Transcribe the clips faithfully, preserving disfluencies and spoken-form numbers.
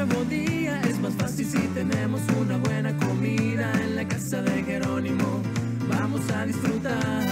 nuevo día es más fácil si tenemos una buena comida. En la casa de Jerónimo vamos a disfrutar.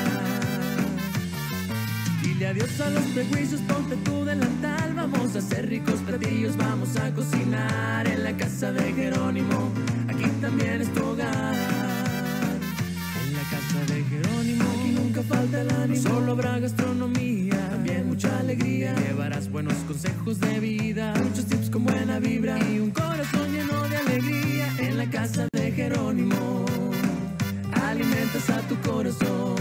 Dile adiós a los prejuicios, ponte tu delantal. Vamos a hacer ricos platillos, vamos a cocinar. En la casa de Jerónimo, aquí también es tu hogar. En la casa de Jerónimo, aquí nunca falta el ánimo. No solo habrá gastronomía, también mucha alegría. Llevarás buenos consejos de vida, muchos tips con buena vibra y un corazón lleno de alegría. En la casa de Jerónimo, alimentas a tu corazón.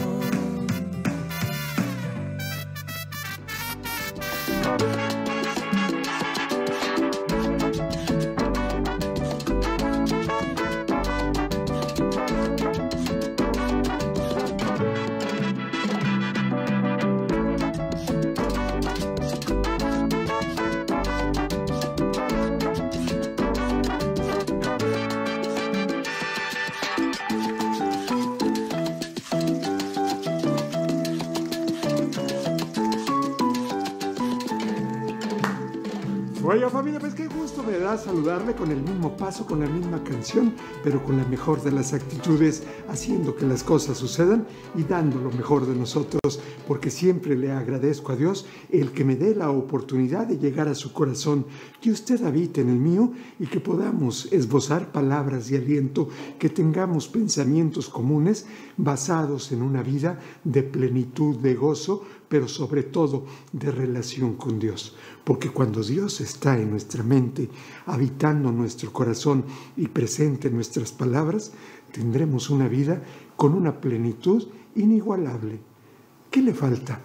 Oiga, familia, pues qué gusto me da saludarle con el mismo paso, con la misma canción, pero con la mejor de las actitudes, haciendo que las cosas sucedan y dando lo mejor de nosotros, porque siempre le agradezco a Dios el que me dé la oportunidad de llegar a su corazón, que usted habite en el mío y que podamos esbozar palabras de aliento, que tengamos pensamientos comunes basados en una vida de plenitud, de gozo, pero sobre todo de relación con Dios. Porque cuando Dios está en nuestra mente, habitando nuestro corazón y presente en nuestras palabras, tendremos una vida con una plenitud inigualable. ¿Qué le falta?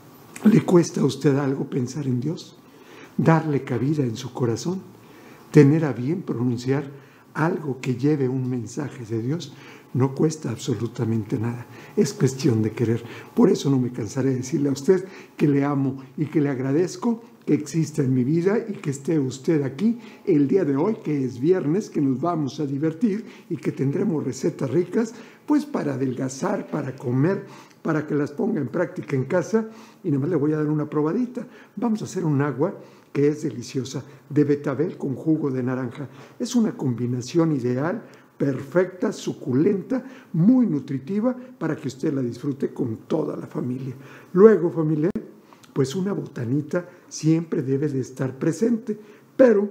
¿Le cuesta a usted algo pensar en Dios? ¿Darle cabida en su corazón? ¿Tener a bien pronunciar algo que lleve un mensaje de Dios? No cuesta absolutamente nada, es cuestión de querer. Por eso no me cansaré de decirle a usted que le amo y que le agradezco que exista en mi vida y que esté usted aquí el día de hoy, que es viernes, que nos vamos a divertir y que tendremos recetas ricas, pues para adelgazar, para comer, para que las ponga en práctica en casa. Y nada más le voy a dar una probadita. Vamos a hacer un agua que es deliciosa, de betabel con jugo de naranja. Es una combinación ideal, perfecta, suculenta, muy nutritiva para que usted la disfrute con toda la familia. Luego, familia, pues una botanita siempre debe de estar presente, pero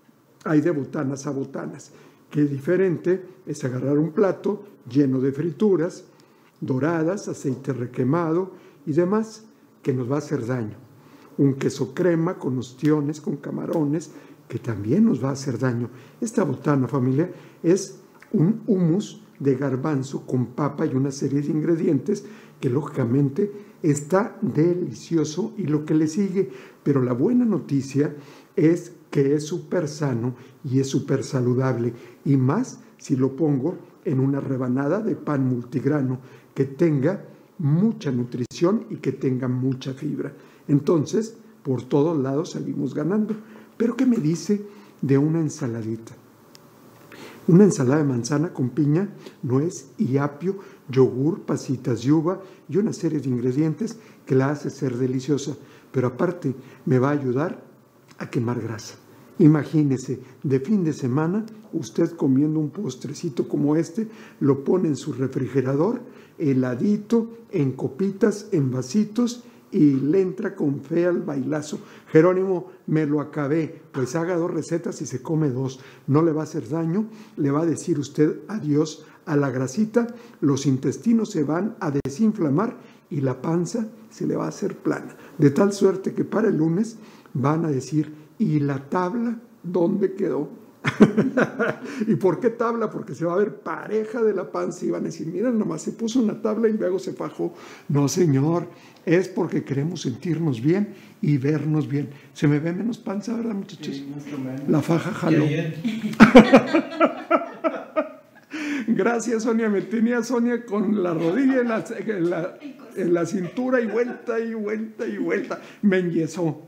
hay de botanas a botanas. Qué diferente es agarrar un plato lleno de frituras, doradas, aceite requemado y demás, que nos va a hacer daño. Un queso crema con ostiones, con camarones, que también nos va a hacer daño. Esta botana, familia, es un hummus de garbanzo con papa y una serie de ingredientes que lógicamente está delicioso y lo que le sigue. Pero la buena noticia es que es súper sano y es súper saludable, y más si lo pongo en una rebanada de pan multigrano que tenga mucha nutrición y que tenga mucha fibra. Entonces, por todos lados salimos ganando. Pero ¿qué me dice de una ensaladita? Una ensalada de manzana con piña, nuez y apio, yogur, pasitas de uva y una serie de ingredientes que la hace ser deliciosa. Pero aparte me va a ayudar a quemar grasa. Imagínese, de fin de semana, usted comiendo un postrecito como este, lo pone en su refrigerador, heladito, en copitas, en vasitos, y le entra con fe al bailazo. Jerónimo, me lo acabé. Pues haga dos recetas y se come dos. No le va a hacer daño, le va a decir usted adiós a la grasita, los intestinos se van a desinflamar y la panza se le va a hacer plana. De tal suerte que para el lunes van a decir, ¿y la tabla dónde quedó? ¿Y por qué tabla? Porque se va a ver pareja de la panza y van a decir, mira, nomás se puso una tabla y luego se fajó. No, señor, es porque queremos sentirnos bien y vernos bien. Se me ve menos panza, ¿verdad, muchachos? Sí, mucho menos. La faja jaló. Gracias, Sonia. Me tenía Sonia con la rodilla en la, en la, en la cintura y vuelta y vuelta y vuelta. Me enyesó.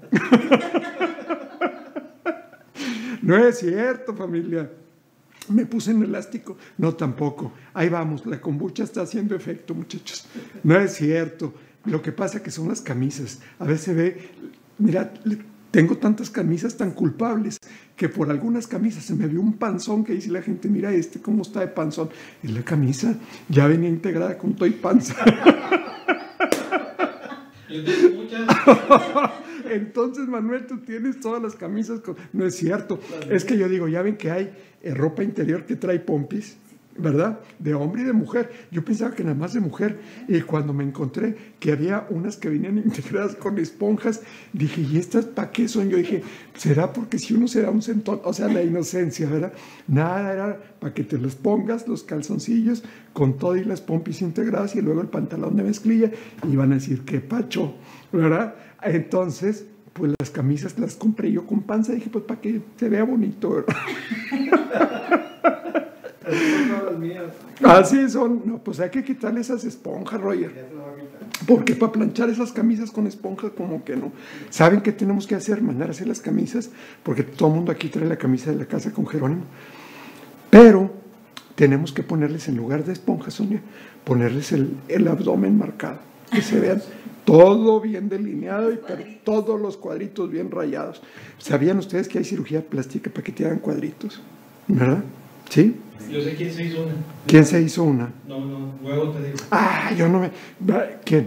No es cierto, familia. Me puse en elástico. No, tampoco. Ahí vamos, la kombucha está haciendo efecto, muchachos. No es cierto. Lo que pasa que son las camisas. A veces se ve, mira, tengo tantas camisas tan culpables que por algunas camisas se me vio un panzón que dice la gente, mira este cómo está de panzón. Y la camisa ya venía integrada con todo y panza. Yo tengo muchas. Entonces, Manuel, tú tienes todas las camisas con... No es cierto, es que yo digo, ya ven que hay eh, ropa interior que trae pompis, ¿verdad? De hombre y de mujer. Yo pensaba que nada más de mujer. Y cuando me encontré que había unas que venían integradas con esponjas, dije, ¿y estas para qué son? Yo dije, ¿será porque si uno se da un centón? O sea, la inocencia, ¿verdad? Nada, era para que te los pongas, los calzoncillos, con todo y las pompis integradas y luego el pantalón de mezclilla. Y van a decir, qué pacho, ¿verdad? Entonces, pues las camisas las compré yo con panza. Dije, pues para que se vea bonito, ¿verdad? Así son. No, pues hay que quitarle esas esponjas, Roger. Porque para planchar esas camisas con esponjas, como que no. ¿Saben qué tenemos que hacer? Mandar a hacer las camisas, porque todo el mundo aquí trae la camisa de la casa con Jerónimo. Pero tenemos que ponerles, en lugar de esponjas, Sonia, ponerles el, el abdomen marcado. Que se vean todo bien delineado y todos los cuadritos bien rayados. ¿Sabían ustedes que hay cirugía plástica para que te hagan cuadritos? ¿Verdad? ¿Sí? Yo sé quién se hizo una. ¿Quién se hizo una? No, no, luego te digo. Ah, yo no me... ¿Quién?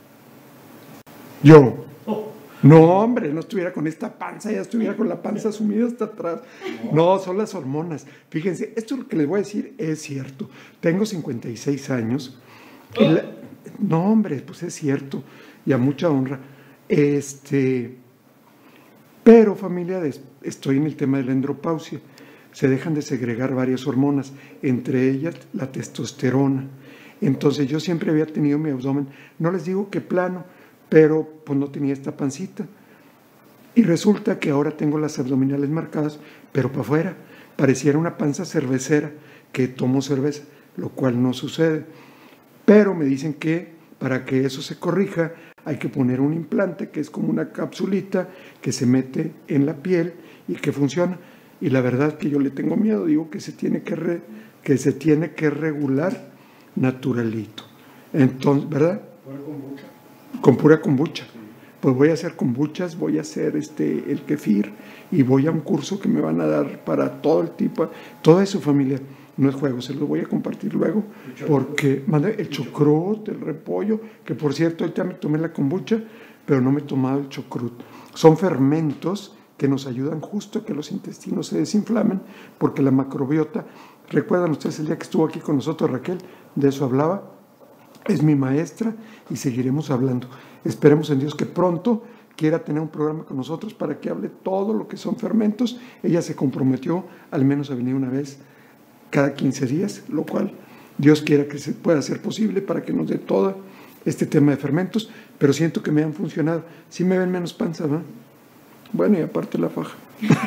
Yo. Oh. No, hombre, no estuviera con esta panza, ya estuviera con la panza sumida hasta atrás. No, son las hormonas. Fíjense, esto lo que les voy a decir es cierto. Tengo cincuenta y seis años. Oh. La... No, hombre, pues es cierto. Y a mucha honra. Este... Pero, familia, estoy en el tema de la andropausia. Se dejan de segregar varias hormonas, entre ellas la testosterona. Entonces yo siempre había tenido mi abdomen, no les digo que plano, pero pues no tenía esta pancita. Y resulta que ahora tengo las abdominales marcadas, pero para afuera. Pareciera una panza cervecera que tomo cerveza, lo cual no sucede. Pero me dicen que para que eso se corrija hay que poner un implante que es como una capsulita que se mete en la piel y que funciona. Y la verdad que yo le tengo miedo, digo que se tiene que, re, que, se tiene que regular naturalito. Entonces, ¿verdad? ¿Pura kombucha? Con pura kombucha. Sí. Pues voy a hacer kombuchas, voy a hacer este, el kefir y voy a un curso que me van a dar para todo el tipo, toda eso, familia. No es juego, se los voy a compartir luego, porque mande el chocrut, el repollo, que por cierto, ahorita me tomé la kombucha, pero no me he tomado el chocrut. Son fermentos que nos ayudan justo a que los intestinos se desinflamen, porque la macrobiota, recuerdan ustedes el día que estuvo aquí con nosotros Raquel, de eso hablaba, es mi maestra y seguiremos hablando. Esperemos en Dios que pronto quiera tener un programa con nosotros para que hable todo lo que son fermentos. Ella se comprometió al menos a venir una vez cada quince días, lo cual Dios quiera que se pueda hacer posible para que nos dé todo este tema de fermentos, pero siento que me han funcionado. Sí me ven menos panza, ¿no? Bueno, y aparte la faja.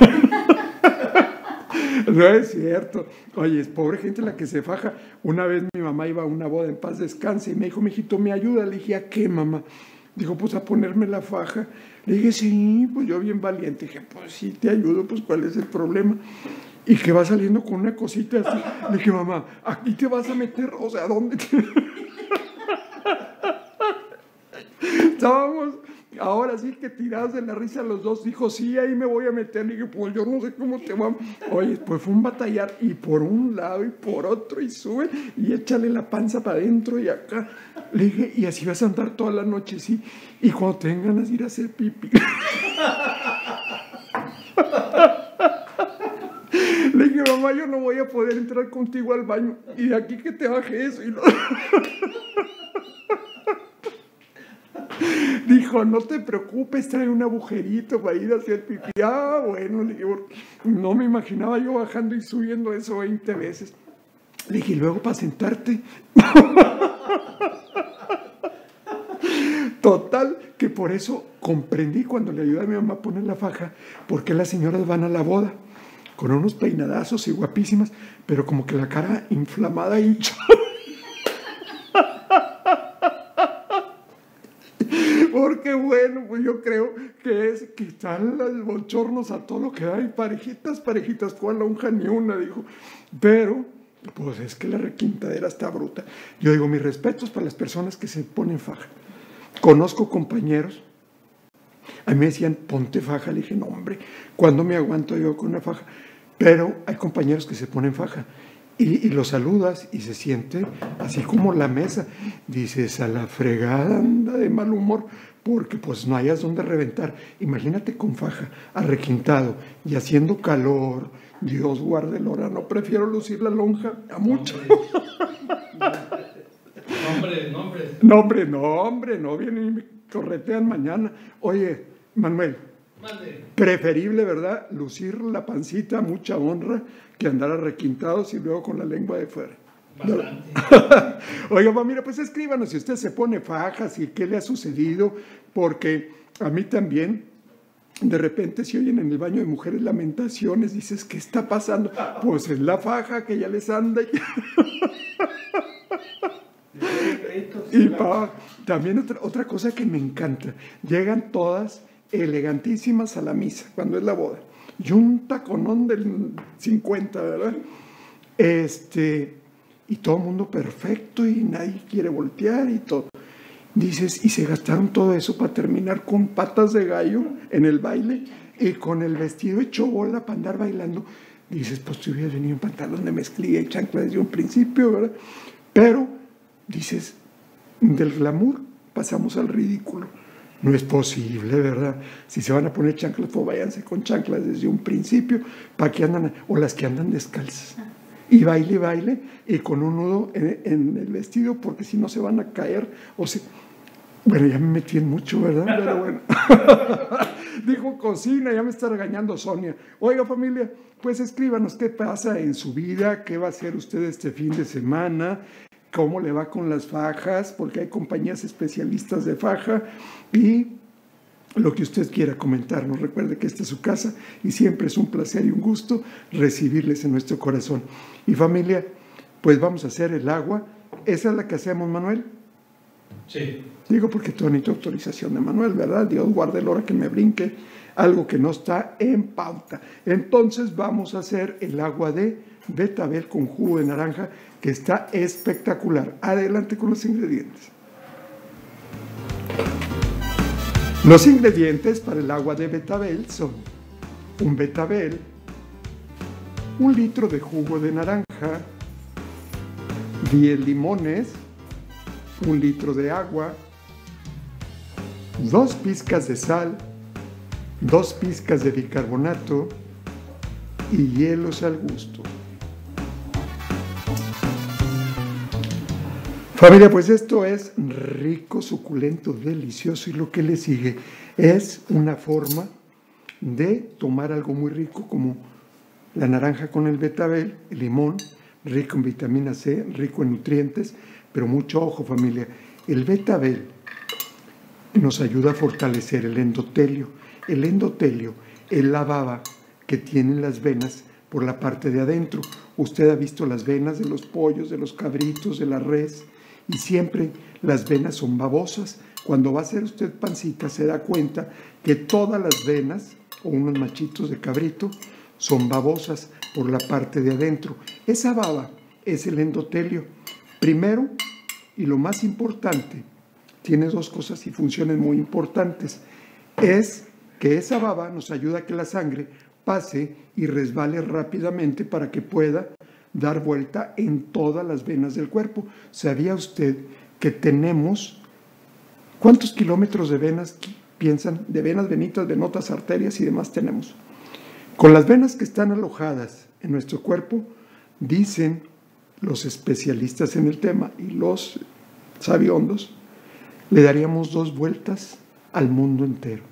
No es cierto. Oye, es pobre gente la que se faja. Una vez mi mamá iba a una boda, en paz descanse, y me dijo, mijito, ¿me ayuda? Le dije, ¿a qué, mamá? Dijo, pues a ponerme la faja. Le dije, sí, pues yo bien valiente. Dije, pues sí, te ayudo, pues ¿cuál es el problema? Y que va saliendo con una cosita así. Le dije, mamá, ¿aquí te vas a meter? O sea, ¿dónde te... Estábamos... Ahora sí que tirados de la risa los dos, dijo, sí, ahí me voy a meter. Le dije, pues yo no sé cómo te va. Oye, pues fue un batallar y por un lado y por otro y sube y échale la panza para adentro y acá. Le dije, y así vas a andar toda la noche, sí. Y cuando tengan ganas de ir a hacer pipí. Le dije, mamá, yo no voy a poder entrar contigo al baño. Y de aquí que te baje eso. Y no... Dijo, no te preocupes, trae un agujerito para ir a hacer pipí. Ah, bueno, le dije, no me imaginaba yo bajando y subiendo eso veinte veces. Le dije, ¿y luego para sentarte? Total, que por eso comprendí cuando le ayudé a mi mamá a poner la faja, porque las señoras van a la boda con unos peinadazos y guapísimas, pero como que la cara inflamada, hinchada. Porque bueno, pues yo creo que es que están los bochornos a todo lo que hay, parejitas, parejitas, cual lonja ni una, dijo. Pero, pues es que la requintadera está bruta. Yo digo, mis respetos para las personas que se ponen faja. Conozco compañeros, A mí me decían, ponte faja. Le dije, no, hombre, ¿cuándo me aguanto yo con una faja? Pero hay compañeros que se ponen faja y, y los saludas y se siente así como la mesa. Dices, a la fregada, anda de mal humor, porque pues no hayas donde reventar. Imagínate con faja, arrequintado y haciendo calor. Dios guarde el hora, no prefiero lucir la lonja a mucho. Nombre, nombre. No, hombre, no, hombre, no vienen y me corretean mañana. Oye, Manuel, Mande. preferible, ¿verdad? Lucir la pancita, mucha honra, que andar arrequintados y luego con la lengua de fuera. Bastante. Oiga, mira, pues escríbanos si usted se pone fajas y qué le ha sucedido, porque a mí también, de repente se oyen en el baño de mujeres lamentaciones, dices, ¿qué está pasando? Pues es la faja que ya les anda. Y pa, también otra, otra cosa que me encanta, llegan todas elegantísimas a la misa, cuando es la boda, y un taconón del cincuenta, ¿verdad? Este, y todo el mundo perfecto y nadie quiere voltear y todo. Dices, y se gastaron todo eso para terminar con patas de gallo en el baile y con el vestido hecho bola para andar bailando. Dices, pues tú hubieras venido en pantalón de mezclilla y chancla desde un principio, ¿verdad? Pero, dices, del glamour pasamos al ridículo. No es posible, ¿verdad? Si se van a poner chanclas, pues váyanse con chanclas desde un principio, para que andan, o las que andan descalzas. Y baile, baile, y con un nudo en, en el vestido, porque si no se van a caer, o se... Bueno, ya me metí en mucho, ¿verdad? Pero bueno. Dijo cocina, ya me está regañando Sonia. Oiga, familia, pues escríbanos qué pasa en su vida, qué va a hacer usted este fin de semana, cómo le va con las fajas, porque hay compañías especialistas de faja, y lo que usted quiera comentarnos. Recuerde que esta es su casa y siempre es un placer y un gusto recibirles en nuestro corazón. Y familia, pues vamos a hacer el agua. ¿Esa es la que hacemos, Manuel? Sí. Digo porque tú necesito autorización de Manuel, ¿verdad? Dios guarde la hora que me brinque algo que no está en pauta. Entonces vamos a hacer el agua de betabel con jugo de naranja, que está espectacular. Adelante con los ingredientes. Los ingredientes para el agua de betabel son un betabel, un litro de jugo de naranja, diez limones, un litro de agua, dos pizcas de sal, dos pizcas de bicarbonato y hielos al gusto. Familia, pues esto es rico, suculento, delicioso, y lo que le sigue es una forma de tomar algo muy rico como la naranja con el betabel, el limón, rico en vitamina C, rico en nutrientes, pero mucho ojo, familia, el betabel nos ayuda a fortalecer el endotelio. El endotelio es la baba que tienen las venas por la parte de adentro. Usted ha visto las venas de los pollos, de los cabritos, de la res, y siempre las venas son babosas. Cuando va a hacer usted pancita se da cuenta que todas las venas, o unos machitos de cabrito, son babosas por la parte de adentro. Esa baba es el endotelio. Primero, y lo más importante, tiene dos cosas y funciones muy importantes, es que esa baba nos ayuda a que la sangre pase y resbale rápidamente para que pueda dar vuelta en todas las venas del cuerpo. ¿Sabía usted que tenemos, cuántos kilómetros de venas piensan? De venas, venitas, venotas, arterias y demás tenemos. Con las venas que están alojadas en nuestro cuerpo, dicen los especialistas en el tema y los sabiondos, le daríamos dos vueltas al mundo entero.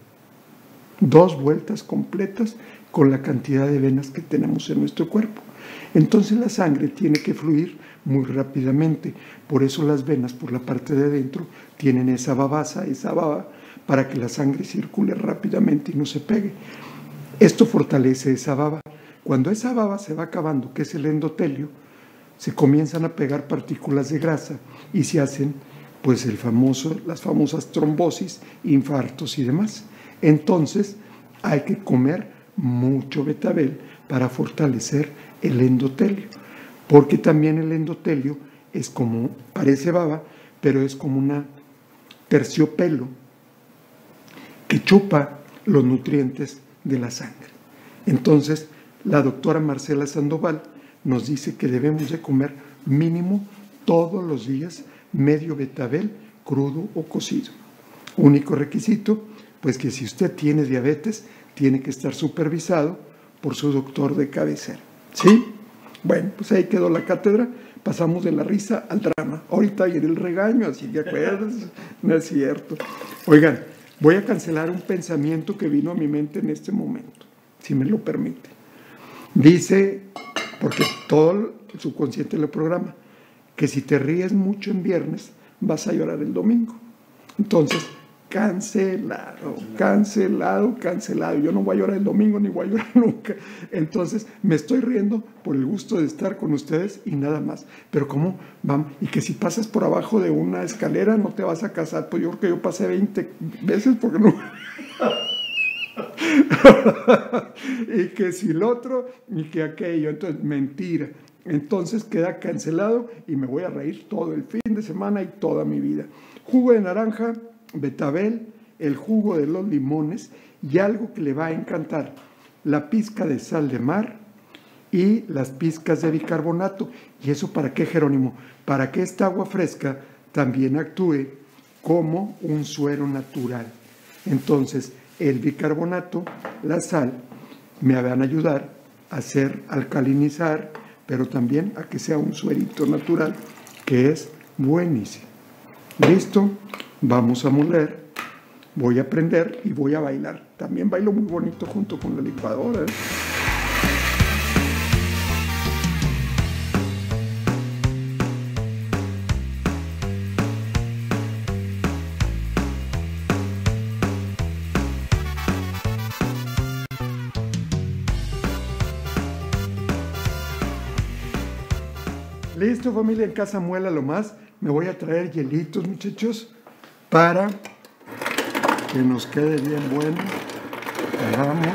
Dos vueltas completas con la cantidad de venas que tenemos en nuestro cuerpo. Entonces la sangre tiene que fluir muy rápidamente. Por eso las venas por la parte de adentro tienen esa babasa, esa baba, para que la sangre circule rápidamente y no se pegue. Esto fortalece esa baba. Cuando esa baba se va acabando, que es el endotelio, se comienzan a pegar partículas de grasa y se hacen pues el famoso, las famosas trombosis, infartos y demás. Entonces hay que comer mucho betabel para fortalecer el endotelio, porque también el endotelio es como, parece baba, pero es como una terciopelo que chupa los nutrientes de la sangre. Entonces, la doctora Marcela Sandoval nos dice que debemos de comer mínimo todos los días medio betabel crudo o cocido. Único requisito, pues que si usted tiene diabetes, tiene que estar supervisado por su doctor de cabecera. ¿Sí? Bueno, pues ahí quedó la cátedra. Pasamos de la risa al drama. Ahorita viene el regaño, así que acuérdense. No es cierto. Oigan, voy a cancelar un pensamiento que vino a mi mente en este momento, si me lo permite. Dice, porque todo el subconsciente lo programa, que si te ríes mucho en viernes, vas a llorar el domingo. Entonces, cancelado, cancelado, cancelado. Yo no voy a llorar el domingo ni voy a llorar nunca. Entonces, me estoy riendo por el gusto de estar con ustedes y nada más. Pero ¿cómo van? Y que si pasas por abajo de una escalera no te vas a casar. Pues yo creo que yo pasé veinte veces porque no... y que si el otro y que aquello. Entonces, mentira. Entonces queda cancelado y me voy a reír todo el fin de semana y toda mi vida. Jugo de naranja, betabel, el jugo de los limones y algo que le va a encantar, la pizca de sal de mar y las pizcas de bicarbonato. ¿Y eso para qué, Jerónimo? Para que esta agua fresca también actúe como un suero natural. Entonces, el bicarbonato, la sal, me van a ayudar a hacer alcalinizar, pero también a que sea un suerito natural, que es buenísimo. ¿Listo? Vamos a moler, voy a aprender y voy a bailar. También bailo muy bonito junto con la licuadora, ¿eh? Listo, familia, en casa muela lo más. Me voy a traer hielitos, muchachos, para que nos quede bien bueno. Vamos.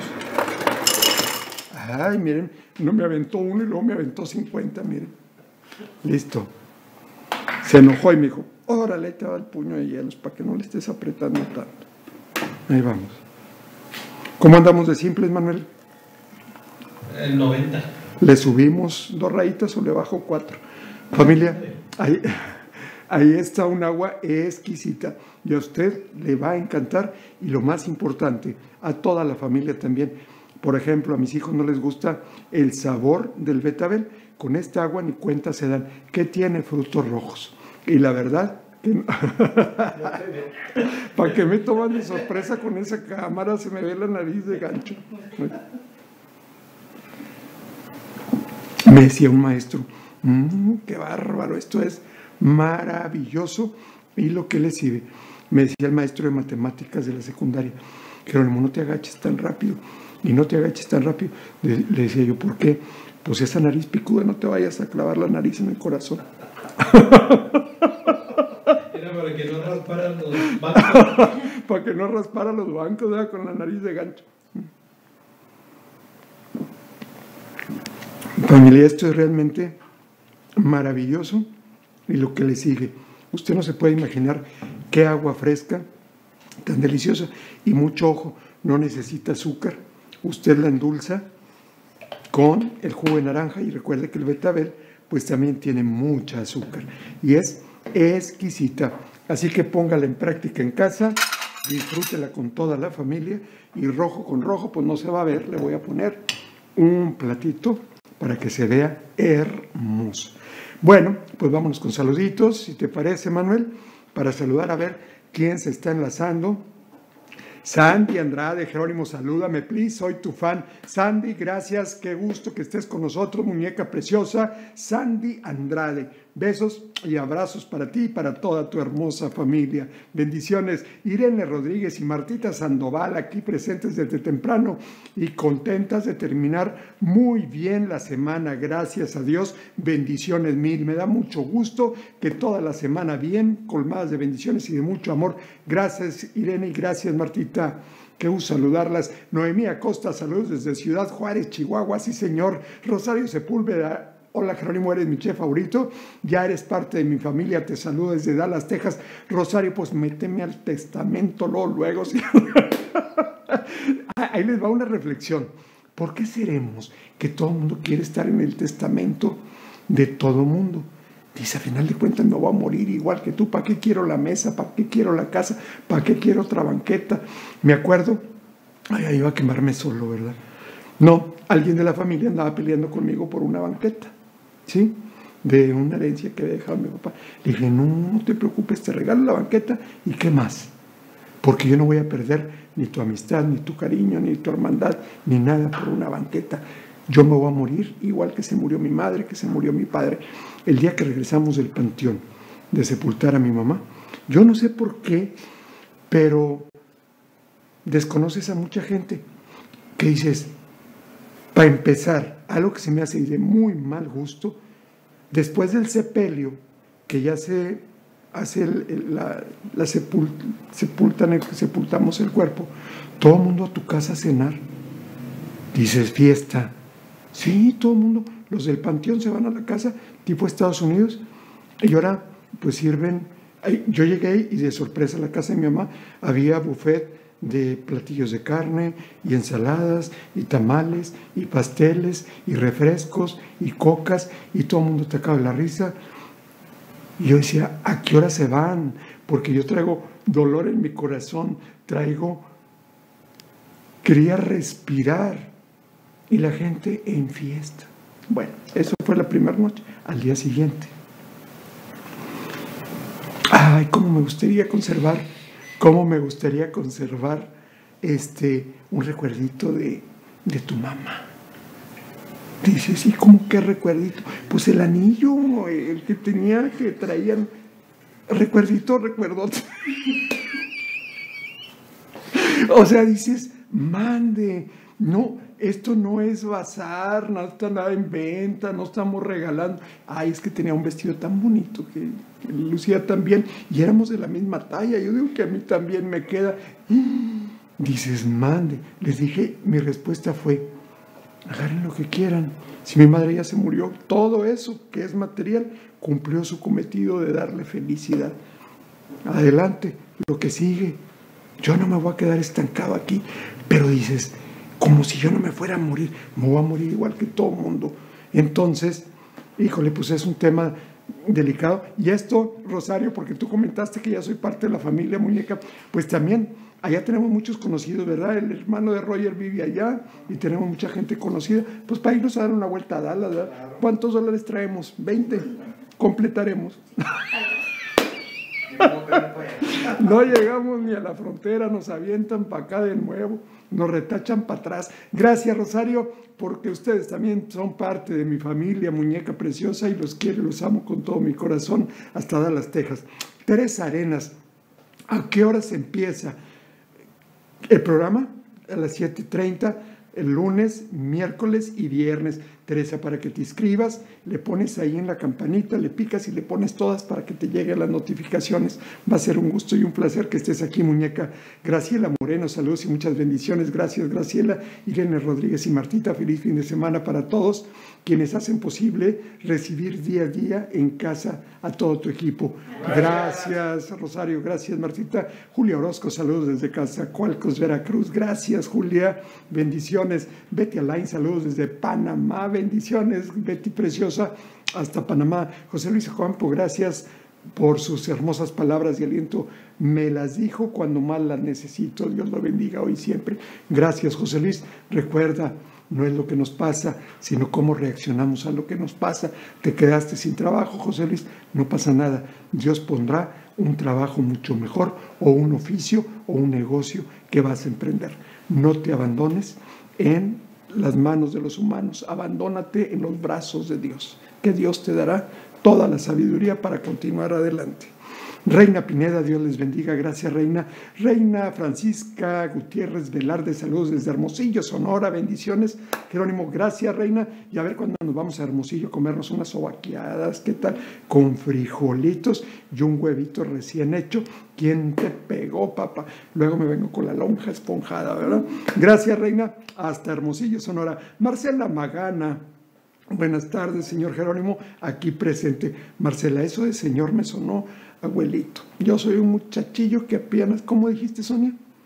Ay, miren, no me aventó uno y luego me aventó cincuenta, miren. Listo. Se enojó y me dijo, órale, te va el puño de hielos para que no le estés apretando tanto. Ahí vamos. ¿Cómo andamos de simples, Manuel? El noventa. ¿Le subimos dos rayitas o le bajo cuatro? Familia, ahí, ahí está un agua exquisita y a usted le va a encantar, y lo más importante, a toda la familia también. Por ejemplo, a mis hijos no les gusta el sabor del betabel. Con esta agua ni cuenta se dan. ¿Qué tiene? Frutos rojos. Y la verdad, que no. ¿Para qué me toman de sorpresa con esa cámara? Se me ve la nariz de gancho. Me decía un maestro, mmm, qué bárbaro, esto es maravilloso. Y lo que le sigue, me decía el maestro de matemáticas de la secundaria, Jerónimo, no te agaches tan rápido, y no te agaches tan rápido. Le, le decía yo, ¿por qué? Pues esa nariz picuda, no te vayas a clavar la nariz en el corazón. Era para que no rasparan los bancos. Para que no raspara los bancos, ¿verdad? Con la nariz de gancho. Familia, esto es realmente maravilloso. Y lo que le sigue, usted no se puede imaginar qué agua fresca, tan deliciosa. Y mucho ojo, no necesita azúcar. Usted la endulza con el jugo de naranja, y recuerde que el betabel pues también tiene mucha azúcar y es exquisita. Así que póngala en práctica en casa, disfrútela con toda la familia. Y rojo con rojo pues no se va a ver, le voy a poner un platito para que se vea hermoso. Bueno, pues vámonos con saluditos, si te parece, Manuel, para saludar a ver quién se está enlazando. Sandy Andrade, Jerónimo, salúdame, please, soy tu fan. Sandy, gracias, qué gusto que estés con nosotros, muñeca preciosa. Sandy Andrade, besos y abrazos para ti y para toda tu hermosa familia. Bendiciones. Irene Rodríguez y Martita Sandoval, aquí presentes desde temprano y contentas de terminar muy bien la semana, gracias a Dios. Bendiciones mil, me da mucho gusto que toda la semana bien, colmadas de bendiciones y de mucho amor. Gracias, Irene, y gracias, Martita. Qué gusto saludarlas. Noemí Acosta, saludos desde Ciudad Juárez, Chihuahua. Sí, señor. Rosario Sepúlveda, hola, Jerónimo, eres mi chef favorito. Ya eres parte de mi familia. Te saludo desde Dallas, Texas. Rosario, pues méteme al testamento luego, luego. ¿Sí? Ahí les va una reflexión. ¿Por qué seremos que todo el mundo quiere estar en el testamento de todo el mundo? Dice, a final de cuentas me voy a morir igual que tú. ¿Para qué quiero la mesa? ¿Para qué quiero la casa? ¿Para qué quiero otra banqueta? Me acuerdo, ay, ahí iba a quemarme solo, ¿verdad? No, alguien de la familia andaba peleando conmigo por una banqueta, ¿sí? De una herencia que había dejado mi papá. Le dije, no, no te preocupes, te regalo la banqueta y ¿qué más? Porque yo no voy a perder ni tu amistad, ni tu cariño, ni tu hermandad, ni nada por una banqueta. Yo me voy a morir igual que se murió mi madre, que se murió mi padre. El día que regresamos del panteón de sepultar a mi mamá, yo no sé por qué, pero desconoces a mucha gente que dices, para empezar, algo que se me hace de muy mal gusto, después del sepelio, que ya se hace el, el, la, la sepult, sepultan el, sepultamos el cuerpo, todo el mundo a tu casa a cenar. Dices, fiesta. Sí, todo el mundo, los del panteón se van a la casa, tipo Estados Unidos, y ahora pues sirven. Yo llegué y de sorpresa a la casa de mi mamá había buffet de platillos de carne y ensaladas y tamales y pasteles y refrescos y cocas, y todo el mundo atacaba de la risa. Y yo decía, ¿a qué hora se van? Porque yo traigo dolor en mi corazón, traigo, quería respirar, y la gente en fiesta. Bueno, eso fue la primera noche. Al día siguiente, ay, cómo me gustaría conservar, cómo me gustaría conservar este, un recuerdito de, de tu mamá. Dices, ¿y cómo qué recuerdito? Pues el anillo, el que tenía, que traían, recuerdito, recuerdote. O sea, dices, mande, no, esto no es bazar, no está nada en venta, no estamos regalando. Ay, es que tenía un vestido tan bonito, que, que lucía tan bien, y éramos de la misma talla. Yo digo que a mí también me queda. Dices, mande. Les dije, mi respuesta fue, agarren lo que quieran. Si mi madre ya se murió, todo eso que es material cumplió su cometido de darle felicidad. Adelante, lo que sigue. Yo no me voy a quedar estancado aquí, pero dices, como si yo no me fuera a morir, me voy a morir igual que todo el mundo. Entonces, híjole, pues es un tema delicado. Y esto, Rosario, porque tú comentaste que ya soy parte de la familia Muñeca, pues también allá tenemos muchos conocidos, ¿verdad? El hermano de Roger vive allá y tenemos mucha gente conocida. Pues para irnos a dar una vuelta a Dallas, ¿verdad? ¿Cuántos dólares traemos? veinte. Completaremos. No llegamos ni a la frontera, nos avientan para acá de nuevo, nos retachan para atrás. Gracias, Rosario, porque ustedes también son parte de mi familia Muñeca Preciosa y los quiero, los amo con todo mi corazón hasta Dallas, Texas. Teresa Arenas, ¿a qué hora se empieza el programa? A las siete y treinta, el lunes, miércoles y viernes. Teresa, para que te inscribas, le pones ahí en la campanita, le picas y le pones todas para que te lleguen las notificaciones. Va a ser un gusto y un placer que estés aquí, muñeca. Graciela Moreno, saludos y muchas bendiciones. Gracias, Graciela. Irene Rodríguez y Martita, feliz fin de semana para todos quienes hacen posible recibir día a día en casa a todo tu equipo. Gracias, Rosario. Gracias, Martita. Julia Orozco, saludos desde Cazacualcos, Veracruz. Gracias, Julia. Bendiciones. Betty Alain, saludos desde Panamá. Bendiciones, Betty preciosa, hasta Panamá. José Luis Ocampo, gracias por sus hermosas palabras y aliento. Me las dijo cuando más las necesito. Dios lo bendiga hoy y siempre. Gracias, José Luis. Recuerda, no es lo que nos pasa, sino cómo reaccionamos a lo que nos pasa. Te quedaste sin trabajo, José Luis, no pasa nada. Dios pondrá un trabajo mucho mejor, o un oficio, o un negocio que vas a emprender. No te abandones en las manos de los humanos, abandónate en los brazos de Dios, que Dios te dará toda la sabiduría para continuar adelante. Reina Pineda, Dios les bendiga. Gracias, Reina. Reina Francisca Gutiérrez Velarde, saludos desde Hermosillo, Sonora. Bendiciones. Jerónimo, gracias, Reina. Y a ver cuándo nos vamos a Hermosillo a comernos unas sobaqueadas, ¿qué tal? Con frijolitos y un huevito recién hecho. ¿Quién te pegó, papá? Luego me vengo con la lonja esponjada, ¿verdad? Gracias, Reina. Hasta Hermosillo, Sonora. Marcela Magana. Buenas tardes, señor Jerónimo, aquí presente. Marcela, eso de señor me sonó abuelito. Yo soy un muchachillo que apenas, ¿cómo dijiste, Sonia?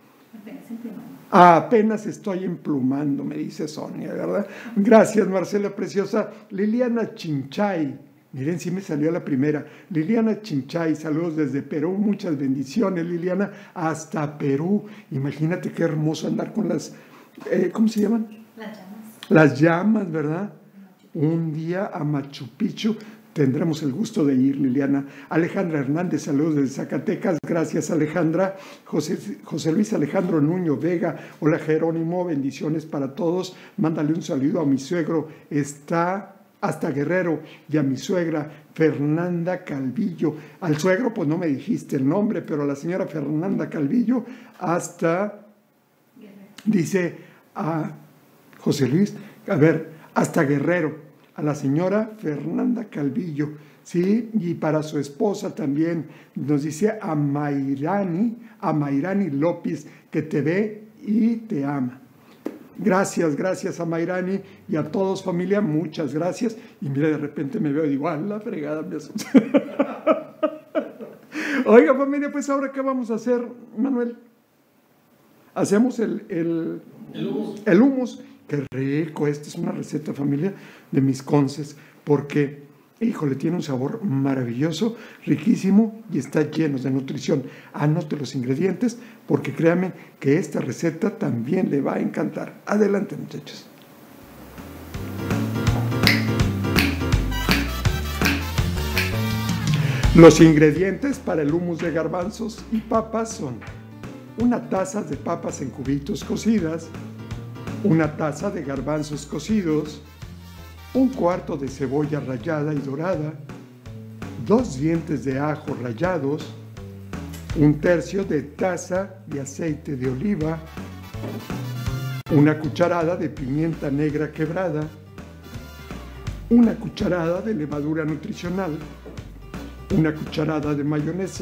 Apenas emplumando. Ah, apenas estoy emplumando, me dice Sonia, ¿verdad? Gracias, Marcela Preciosa. Liliana Chinchay, miren, sí me salió la primera. Liliana Chinchay, saludos desde Perú, muchas bendiciones, Liliana, hasta Perú. Imagínate qué hermoso andar con las, eh, ¿cómo se llaman? Las llamas. Las llamas, ¿verdad? Un día a Machu Picchu. Tendremos el gusto de ir, Liliana. Alejandra Hernández, saludos desde Zacatecas. Gracias, Alejandra. José, José Luis Alejandro Nuño Vega. Hola, Jerónimo. Bendiciones para todos. Mándale un saludo a mi suegro. Está hasta Guerrero. Y a mi suegra, Fernanda Calvillo. Al suegro, pues no me dijiste el nombre, pero a la señora Fernanda Calvillo hasta, Guerrero. Dice a José Luis, a ver, hasta Guerrero. A la señora Fernanda Calvillo, ¿sí? Y para su esposa también nos dice a Mayrani, a Mayrani López, que te ve y te ama. Gracias, gracias a Mayrani y a todos, familia, muchas gracias. Y mira, de repente me veo y digo, ¡ah, la fregada! Me asusté. Oiga, familia, pues ahora, ¿qué vamos a hacer, Manuel? Hacemos el... El, el hummus. El hummus. Qué rico, esta es una receta, familia, de mis conces, porque, híjole, tiene un sabor maravilloso, riquísimo y está lleno de nutrición. Anote los ingredientes, porque créanme que esta receta también le va a encantar. Adelante, muchachos. Los ingredientes para el hummus de garbanzos y papas son una taza de papas en cubitos cocidas, una taza de garbanzos cocidos, un cuarto de cebolla rallada y dorada, dos dientes de ajo rallados, un tercio de taza de aceite de oliva, una cucharada de pimienta negra quebrada, una cucharada de levadura nutricional, una cucharada de mayonesa,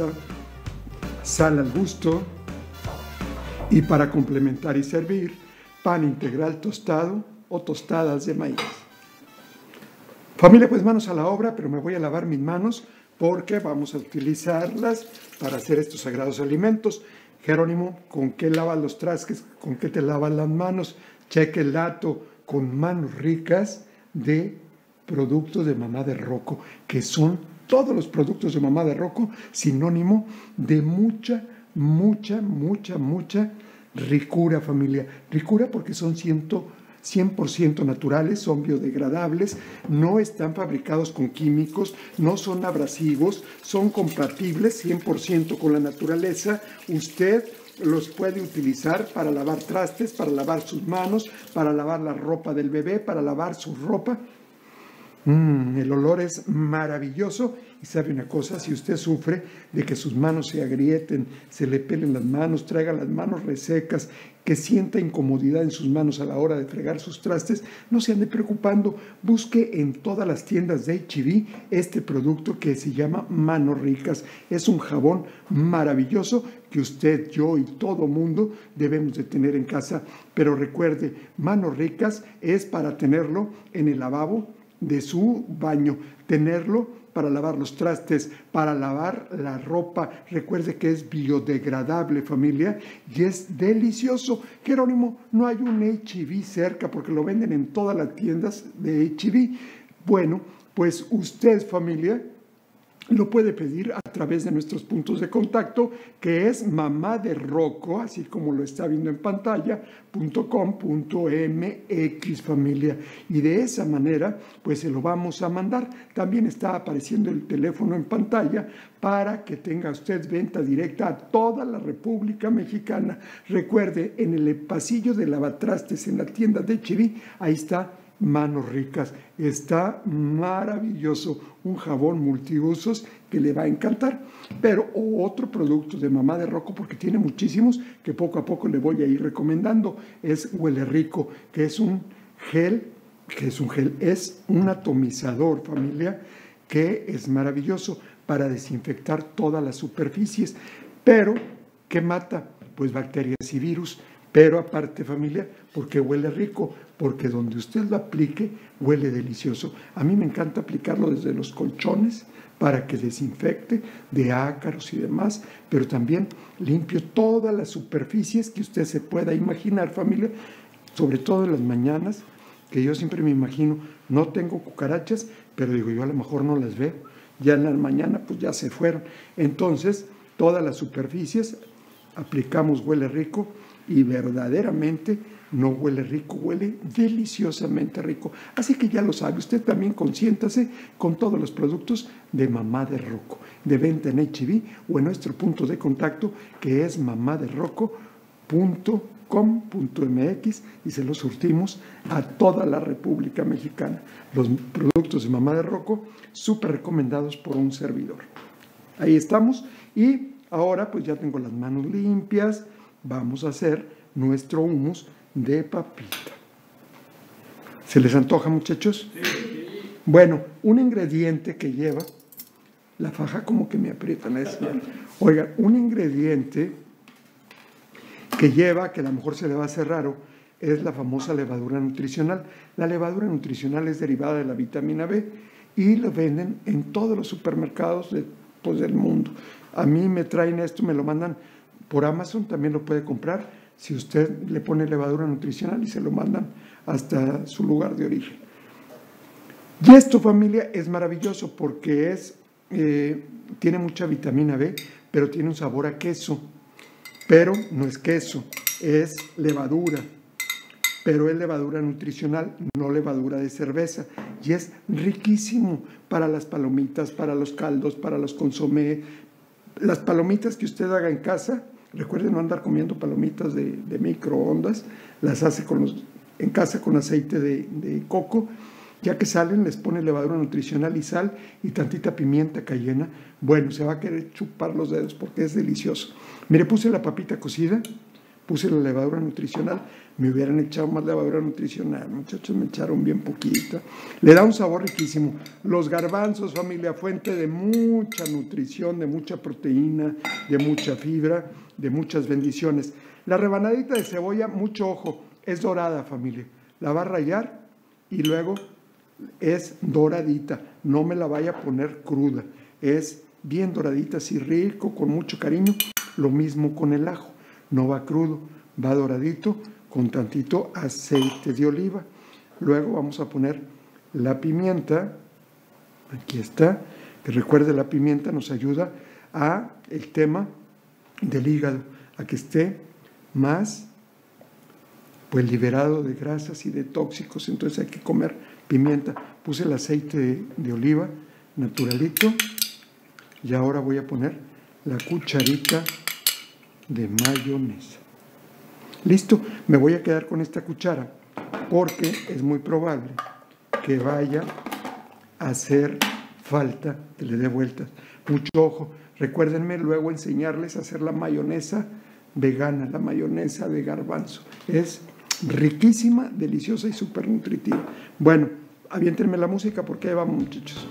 sal al gusto y para complementar y servir, pan integral tostado o tostadas de maíz. Familia, pues manos a la obra, pero me voy a lavar mis manos porque vamos a utilizarlas para hacer estos sagrados alimentos. Jerónimo, ¿con qué lavas los trastes? ¿Con qué te lavas las manos? Cheque el dato, con manos ricas de productos de Mamá de Rocco, que son todos los productos de Mamá de Rocco, sinónimo de mucha, mucha, mucha, mucha ricura, familia. Ricura porque son cien por ciento naturales, son biodegradables, no están fabricados con químicos, no son abrasivos, son compatibles cien por ciento con la naturaleza. Usted los puede utilizar para lavar trastes, para lavar sus manos, para lavar la ropa del bebé, para lavar su ropa. Mm, el olor es maravilloso. Y sabe una cosa, si usted sufre de que sus manos se agrieten, se le pelen las manos, traiga las manos resecas, que sienta incomodidad en sus manos a la hora de fregar sus trastes, no se ande preocupando. Busque en todas las tiendas de H E B este producto que se llama Manos Ricas. Es un jabón maravilloso que usted, yo y todo mundo debemos de tener en casa. Pero recuerde, Manos Ricas es para tenerlo en el lavabo de su baño, tenerlo para lavar los trastes, para lavar la ropa. Recuerde que es biodegradable, familia, y es delicioso. Jerónimo, no hay un H E B cerca porque lo venden en todas las tiendas de H E B. Bueno, pues usted, familia, lo puede pedir a través de nuestros puntos de contacto, que es Mamá de Rocco, así como lo está viendo en pantalla, punto com punto m x, familia. Y de esa manera, pues se lo vamos a mandar. También está apareciendo el teléfono en pantalla para que tenga usted venta directa a toda la República Mexicana. Recuerde, en el pasillo de lavatrastes en la tienda de H E B, ahí está Manos Ricas. Está maravilloso, un jabón multiusos que le va a encantar. Pero otro producto de Mamá de Rocco, porque tiene muchísimos que poco a poco le voy a ir recomendando, es Huele Rico, que es un gel, que es un gel, es un atomizador, familia, que es maravilloso para desinfectar todas las superficies. Pero, ¿qué mata? Pues bacterias y virus. Pero aparte, familia, porque huele rico, porque donde usted lo aplique, huele delicioso. A mí me encanta aplicarlo desde los colchones para que desinfecte de ácaros y demás, pero también limpio todas las superficies que usted se pueda imaginar, familia, sobre todo en las mañanas, que yo siempre me imagino, no tengo cucarachas, pero digo, yo a lo mejor no las veo, ya en la mañana pues ya se fueron. Entonces, todas las superficies, aplicamos huele rico y verdaderamente no huele rico, huele deliciosamente rico. Así que ya lo sabe, usted también consiéntase con todos los productos de Mamá de Rocco, de venta en H E B o en nuestro punto de contacto que es mamaderrocco punto com punto m x y se los surtimos a toda la República Mexicana. Los productos de Mamá de Rocco, súper recomendados por un servidor. Ahí estamos y ahora pues ya tengo las manos limpias, vamos a hacer nuestro hummus de papita. ¿Se les antoja, muchachos? Sí. Bueno, un ingrediente que lleva, la faja como que me aprietan, ¿es? Oigan, un ingrediente que lleva, que a lo mejor se le va a hacer raro, es la famosa levadura nutricional. La levadura nutricional es derivada de la vitamina B y lo venden en todos los supermercados de, pues, del mundo. A mí me traen esto, me lo mandan por Amazon, también lo puede comprar. Si usted le pone levadura nutricional y se lo mandan hasta su lugar de origen. Y esto, familia, es maravilloso porque es, eh, tiene mucha vitamina B, pero tiene un sabor a queso. Pero no es queso, es levadura. Pero es levadura nutricional, no levadura de cerveza. Y es riquísimo para las palomitas, para los caldos, para los consomé. Las palomitas que usted haga en casa, recuerden no andar comiendo palomitas de, de microondas, las hace con los, en casa con aceite de, de coco, ya que salen les pone levadura nutricional y sal y tantita pimienta cayena. Bueno, se va a querer chupar los dedos porque es delicioso. Mire, puse la papita cocida, puse la levadura nutricional, me hubieran echado más levadura nutricional, muchachos, me echaron bien poquita. Le da un sabor riquísimo. Los garbanzos, familia, fuente de mucha nutrición, de mucha proteína, de mucha fibra, de muchas bendiciones. La rebanadita de cebolla, mucho ojo, es dorada, familia. La va a rallar y luego es doradita. No me la vaya a poner cruda. Es bien doradita, así rico, con mucho cariño. Lo mismo con el ajo. No va crudo, va doradito con tantito aceite de oliva. Luego vamos a poner la pimienta. Aquí está. Que recuerde, la pimienta nos ayuda a el tema del hígado, a que esté más pues liberado de grasas y de tóxicos. Entonces hay que comer pimienta. Puse el aceite de, de oliva naturalito y ahora voy a poner la cucharita de mayonesa. Listo, me voy a quedar con esta cuchara porque es muy probable que vaya a hacer falta que le dé vueltas. Mucho ojo. Recuérdenme luego enseñarles a hacer la mayonesa vegana, la mayonesa de garbanzo. Es riquísima, deliciosa y súper nutritiva. Bueno, aviéntenme la música porque ahí vamos, muchachos.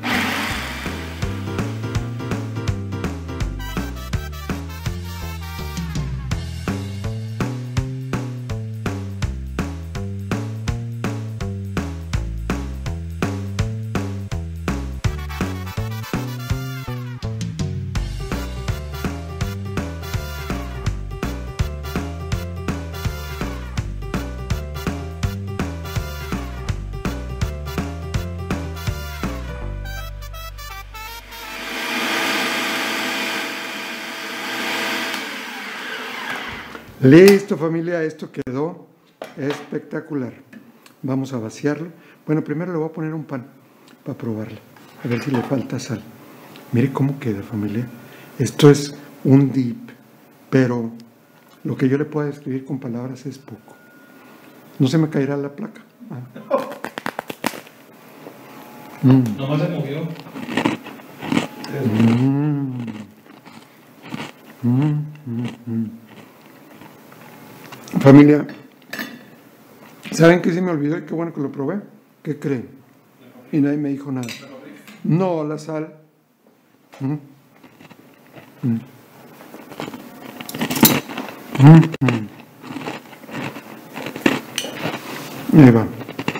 Listo, familia, esto quedó espectacular. Vamos a vaciarlo. Bueno, primero le voy a poner un pan para probarlo, a ver si le falta sal. Mire cómo queda, familia. Esto es un dip, pero lo que yo le puedo describir con palabras es poco. No se me caerá la placa. Ah. Mm. Nomás se movió. Mm. Mm, mm, mm. Familia, ¿saben qué se me olvidó y qué bueno que lo probé? ¿Qué creen? Y nadie me dijo nada. No, la sal. Mm. Mm. Mm, mm. Ahí va.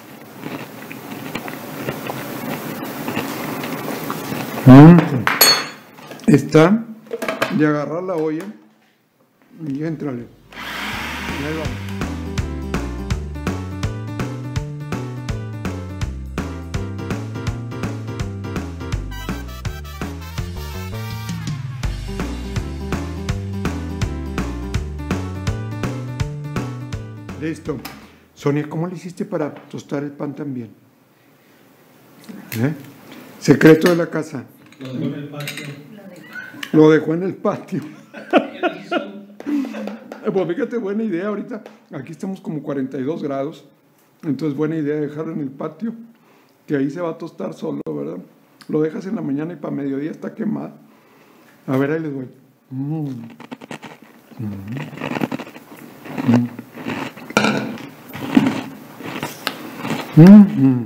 Mm. Está de agarrar la olla y entrale. Y ahí va. Listo. Sonia, ¿cómo le hiciste para tostar el pan también? ¿Eh? Secreto de la casa. Lo dejó en el patio. Lo dejó en el patio. Pues fíjate, buena idea ahorita. Aquí estamos como cuarenta y dos grados. Entonces buena idea dejarlo en el patio. Que ahí se va a tostar solo, ¿verdad? Lo dejas en la mañana y para mediodía está quemado. A ver, ahí les voy. Mm. Mm. Mm. Mm-hmm.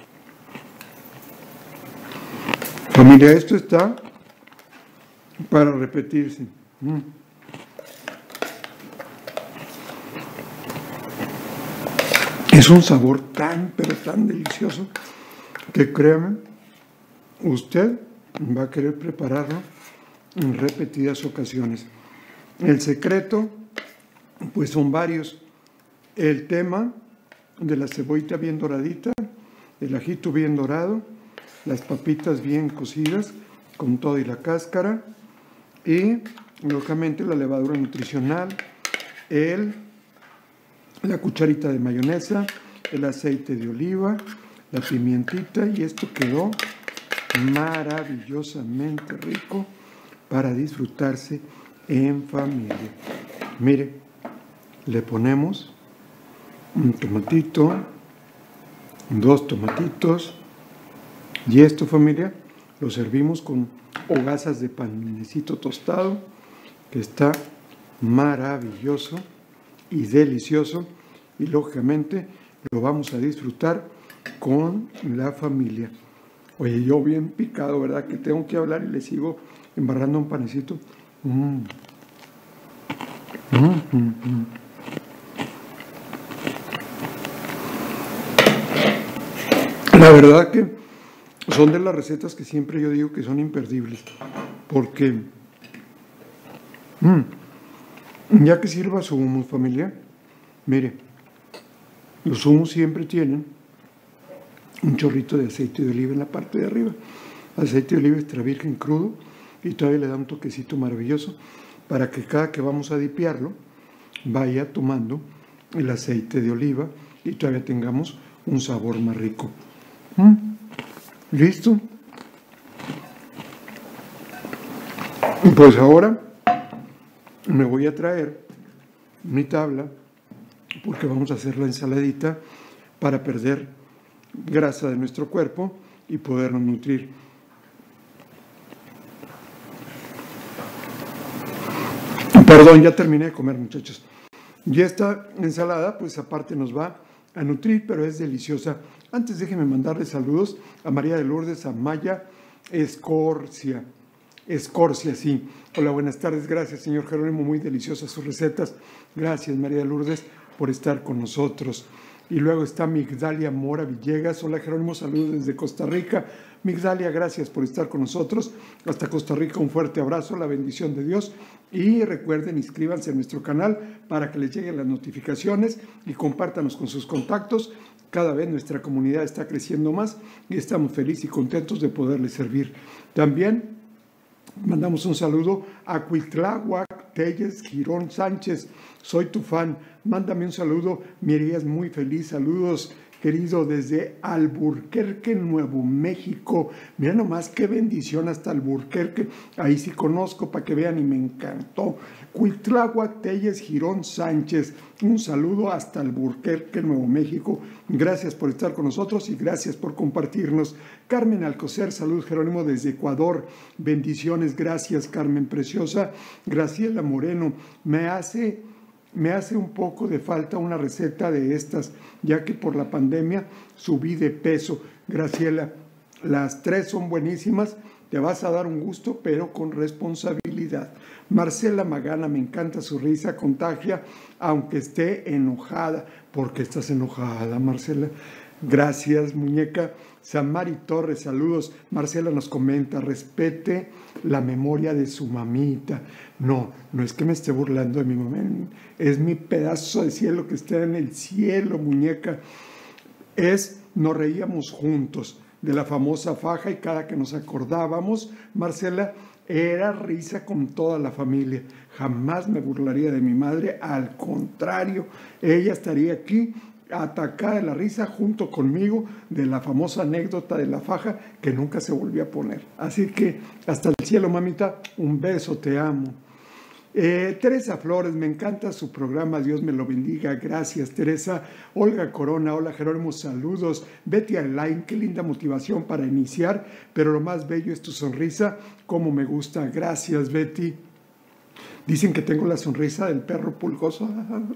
Familia, esto está para repetirse. Mm. Es un sabor tan, pero tan delicioso que créame, usted va a querer prepararlo en repetidas ocasiones. El secreto, pues son varios. El tema de la cebollita bien doradita, el ajito bien dorado, las papitas bien cocidas con todo y la cáscara y lógicamente la levadura nutricional, el, la cucharita de mayonesa, el aceite de oliva, la pimientita y esto quedó maravillosamente rico para disfrutarse en familia. Mire, le ponemos un tomatito, dos tomatitos y esto, familia, lo servimos con hogazas de panecito tostado que está maravilloso y delicioso y lógicamente lo vamos a disfrutar con la familia. Oye, yo bien picado, ¿verdad? Que tengo que hablar y le sigo embarrando un panecito. Mm. Mm, mm, mm. La verdad que son de las recetas que siempre yo digo que son imperdibles, porque mmm, ya que sirva su hummus, familia, mire, los hummus siempre tienen un chorrito de aceite de oliva en la parte de arriba, aceite de oliva extra virgen crudo y todavía le da un toquecito maravilloso para que cada que vamos a dipearlo vaya tomando el aceite de oliva y todavía tengamos un sabor más rico. ¿Mm? ¿Listo? Pues ahora me voy a traer mi tabla porque vamos a hacer la ensaladita para perder grasa de nuestro cuerpo y podernos nutrir. Perdón, ya terminé de comer, muchachos. Y esta ensalada, pues aparte nos va a nutrir, pero es deliciosa. Antes déjenme mandarle saludos a María de Lourdes, a Maya Escorcia. Escorcia, sí. Hola, buenas tardes. Gracias, señor Jerónimo. Muy deliciosas sus recetas. Gracias, María de Lourdes, por estar con nosotros. Y luego está Migdalia Mora Villegas. Hola, Jerónimo. Saludos desde Costa Rica. Migdalia, gracias por estar con nosotros. Hasta Costa Rica, un fuerte abrazo. La bendición de Dios. Y recuerden, inscríbanse a nuestro canal para que les lleguen las notificaciones y compártanos con sus contactos. Cada vez nuestra comunidad está creciendo más y estamos felices y contentos de poderles servir. También mandamos un saludo a Cuitláhuac Telles Girón Sánchez. Soy tu fan. Mándame un saludo. Mirías muy feliz. Saludos, querido, desde Alburquerque, Nuevo México. Mira nomás qué bendición hasta Alburquerque. Ahí sí conozco para que vean y me encantó. Cuitláhuac Telles Girón Sánchez. Un saludo hasta Alburquerque, Nuevo México. Gracias por estar con nosotros y gracias por compartirnos. Carmen Alcocer, salud Jerónimo desde Ecuador. Bendiciones, gracias Carmen preciosa. Graciela Moreno, me hace... Me hace un poco de falta una receta de estas, ya que por la pandemia subí de peso. Graciela, las tres son buenísimas, te vas a dar un gusto, pero con responsabilidad. Marcela Magana, me encanta su risa, contagia, aunque esté enojada. ¿Por qué estás enojada, Marcela? Gracias, muñeca. Samari Torres, saludos. Marcela nos comenta, respete la memoria de su mamita. No, no es que me esté burlando de mi mamá, es mi pedazo de cielo que está en el cielo, muñeca. Es, nos reíamos juntos de la famosa faja y cada que nos acordábamos, Marcela, era risa con toda la familia. Jamás me burlaría de mi madre, al contrario, ella estaría aquí atacada de la risa junto conmigo de la famosa anécdota de la faja que nunca se volvió a poner. Así que hasta el cielo, mamita, un beso, te amo. Eh, Teresa Flores, me encanta su programa, Dios me lo bendiga, gracias Teresa. Olga Corona, hola Jerónimo, saludos. Betty Alain, qué linda motivación para iniciar, pero lo más bello es tu sonrisa, como me gusta, gracias Betty. Dicen que tengo la sonrisa del perro pulgoso.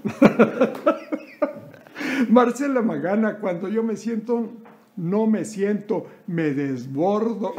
Marcela Magana, cuando yo me siento, no me siento, me desbordo.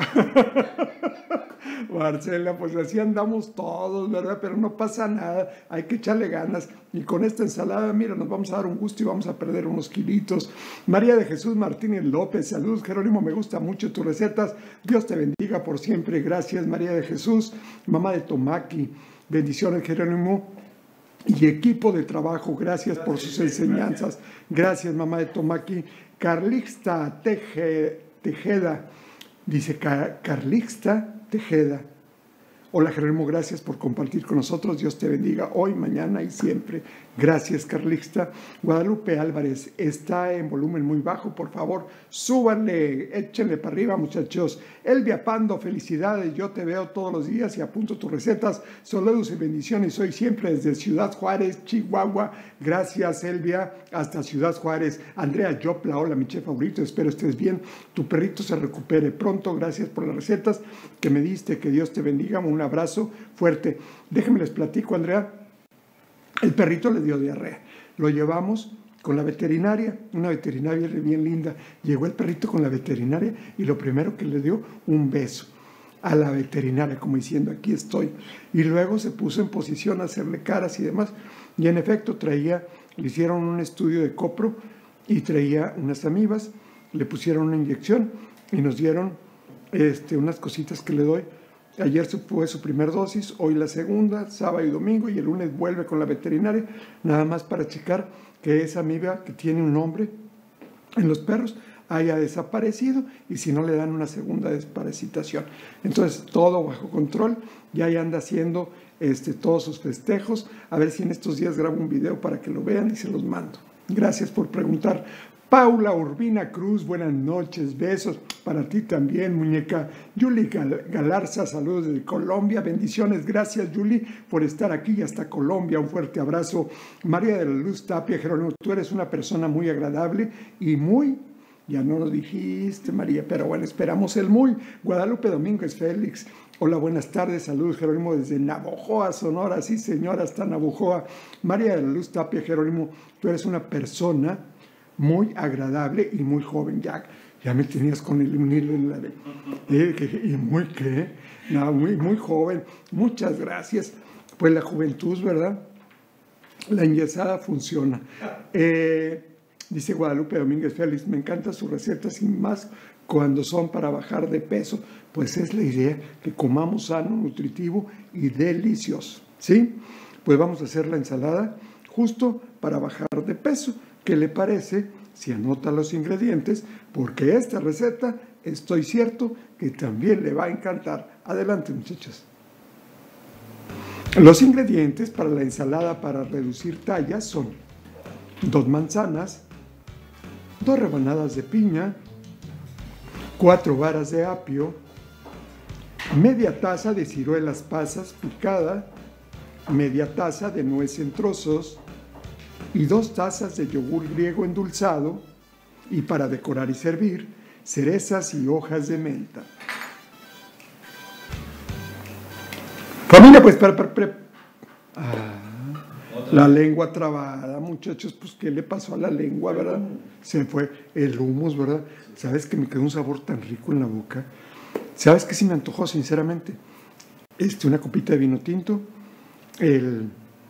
Marcela, pues así andamos todos, ¿verdad? Pero no pasa nada, hay que echarle ganas. Y con esta ensalada, mira, nos vamos a dar un gusto y vamos a perder unos kilitos. María de Jesús Martínez López, saludos Jerónimo, me gustan mucho tus recetas. Dios te bendiga por siempre, gracias María de Jesús. Mamá de Tomaki, bendiciones Jerónimo. Y equipo de trabajo, gracias por sus enseñanzas. Gracias, mamá de Tomaki. Carlixta Teje, Tejeda, dice Car Carlixta Tejeda. Hola, Jerónimo, gracias por compartir con nosotros. Dios te bendiga hoy, mañana y siempre. Gracias, Carlixta. Guadalupe Álvarez, está en volumen muy bajo, por favor, súbanle, échenle para arriba, muchachos. Elvia Pando, felicidades, yo te veo todos los días y apunto tus recetas. Saludos y bendiciones, soy siempre desde Ciudad Juárez, Chihuahua. Gracias, Elvia, hasta Ciudad Juárez. Andrea Yopla, hola, mi chef favorito, espero estés bien. Tu perrito se recupere pronto, gracias por las recetas que me diste, que Dios te bendiga. Un abrazo fuerte. Déjenme les platico, Andrea. El perrito le dio diarrea. Lo llevamos con la veterinaria, una veterinaria bien linda. Llegó el perrito con la veterinaria y lo primero que le dio, un beso a la veterinaria, como diciendo, aquí estoy. Y luego se puso en posición a hacerle caras y demás. Y en efecto traía, le hicieron un estudio de copro y traía unas amibas, le pusieron una inyección y nos dieron este, unas cositas que le doy. Ayer fue su primer dosis, hoy la segunda, sábado y domingo, y el lunes vuelve con la veterinaria, nada más para checar que esa amiba que tiene un nombre en los perros haya desaparecido y si no le dan una segunda desparasitación. Entonces todo bajo control, ya ahí anda haciendo este, todos sus festejos, a ver si en estos días grabo un video para que lo vean y se los mando. Gracias por preguntar. Paula Urbina Cruz, buenas noches, besos para ti también, muñeca. Yuli Gal Galarza, saludos desde Colombia, bendiciones, gracias Yuli por estar aquí y hasta Colombia, un fuerte abrazo. María de la Luz Tapia, Jerónimo, tú eres una persona muy agradable y muy, ya no lo dijiste María, pero bueno, esperamos el muy. Guadalupe Domínguez Félix, hola, buenas tardes, saludos Jerónimo desde Navojoa, Sonora, sí señora, hasta Navojoa. María de la Luz Tapia, Jerónimo, tú eres una persona muy agradable y muy joven. Ya, ya me tenías con el hilo en la de, eh, y muy qué, no, muy, muy joven. Muchas gracias. Pues la juventud, ¿verdad? La enyesada funciona. Eh, dice Guadalupe Domínguez Félix, me encantan sus recetas y más cuando son para bajar de peso. Pues es la idea, que comamos sano, nutritivo y delicioso, ¿sí? Pues vamos a hacer la ensalada justo para bajar de peso. ¿Qué le parece si anota los ingredientes? Porque esta receta, estoy cierto que también le va a encantar. Adelante, muchachos. Los ingredientes para la ensalada para reducir tallas son dos manzanas, dos rebanadas de piña, cuatro varas de apio, media taza de ciruelas pasas picada, media taza de nuez en trozos, y dos tazas de yogur griego endulzado, y para decorar y servir, cerezas y hojas de menta. Familia, pues para... para, para ah, la lengua trabada, muchachos, pues ¿qué le pasó a la lengua, verdad? Se fue el humus, ¿verdad? ¿Sabes que me quedó un sabor tan rico en la boca? ¿Sabes qué sí me antojó, sinceramente? Este, una copita de vino tinto, el,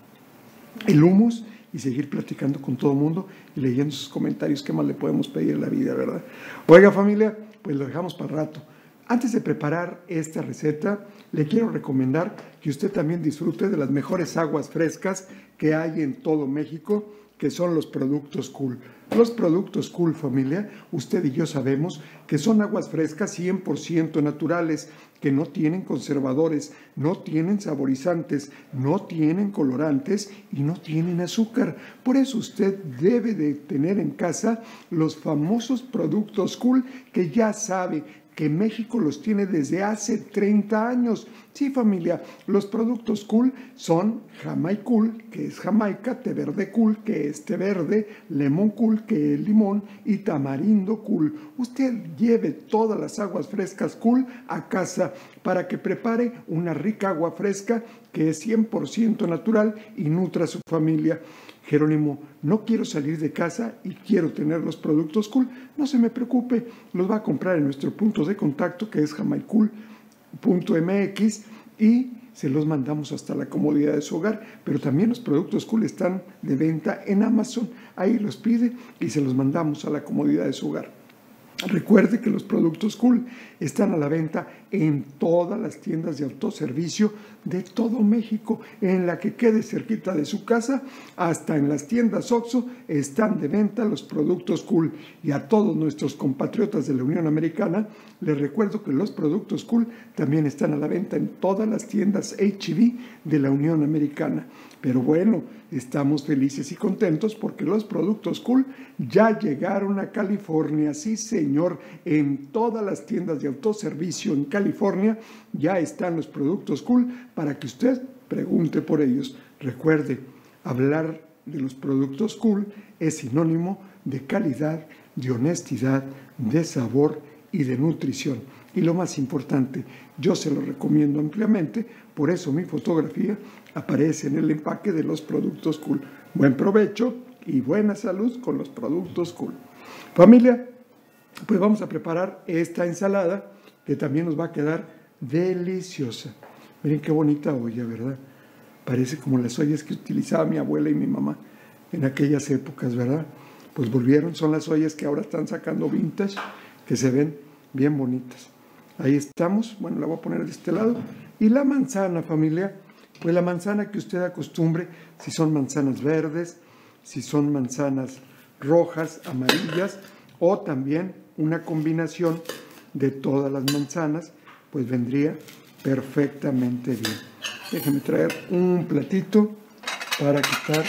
el hummus y seguir platicando con todo el mundo y leyendo sus comentarios. ¿Qué más le podemos pedir a la vida, verdad? Oiga, familia, pues lo dejamos para el rato. Antes de preparar esta receta, le quiero recomendar que usted también disfrute de las mejores aguas frescas que hay en todo México, que son los productos Cool. Los productos Cool, familia, usted y yo sabemos que son aguas frescas cien por ciento naturales, que no tienen conservadores, no tienen saborizantes, no tienen colorantes y no tienen azúcar. Por eso usted debe de tener en casa los famosos productos Cool, que ya sabe que México los tiene desde hace treinta años. Sí, familia, los productos Cool son Jamaica Cool, que es Jamaica, té verde Cool, que es té verde, lemon Cool, que es limón, y tamarindo Cool. Usted lleve todas las aguas frescas Cool a casa para que prepare una rica agua fresca que es cien por ciento natural y nutra a su familia. Jerónimo, no quiero salir de casa y quiero tener los productos Cool. No se me preocupe, los va a comprar en nuestro punto de contacto, que es jamaica cool punto m x, y se los mandamos hasta la comodidad de su hogar. Pero también los productos Cool están de venta en Amazon. Ahí los pide y se los mandamos a la comodidad de su hogar. Recuerde que los productos Cool están a la venta en todas las tiendas de autoservicio de todo México, en la que quede cerquita de su casa, hasta en las tiendas Oxxo están de venta los productos Cool. Y a todos nuestros compatriotas de la Unión Americana les recuerdo que los productos Cool también están a la venta en todas las tiendas H E B de la Unión Americana. Pero bueno, estamos felices y contentos porque los productos Cool ya llegaron a California. Sí, señor, en todas las tiendas de autoservicio en California ya están los productos Cool para que usted pregunte por ellos. Recuerde, hablar de los productos Cool es sinónimo de calidad, de honestidad, de sabor y de nutrición. Y lo más importante, yo se lo recomiendo ampliamente, por eso mi fotografía aparece en el empaque de los productos Cool. Buen provecho y buena salud con los productos Cool. Familia, pues vamos a preparar esta ensalada que también nos va a quedar deliciosa. Miren qué bonita olla, ¿verdad? Parece como las ollas que utilizaba mi abuela y mi mamá en aquellas épocas, ¿verdad? Pues volvieron, son las ollas que ahora están sacando vintage, que se ven bien bonitas. Ahí estamos, bueno, la voy a poner de este lado. Y la manzana, familia, pues la manzana que usted acostumbre, si son manzanas verdes, si son manzanas rojas, amarillas, o también una combinación de todas las manzanas, pues vendría perfectamente bien. Déjeme traer un platito para quitar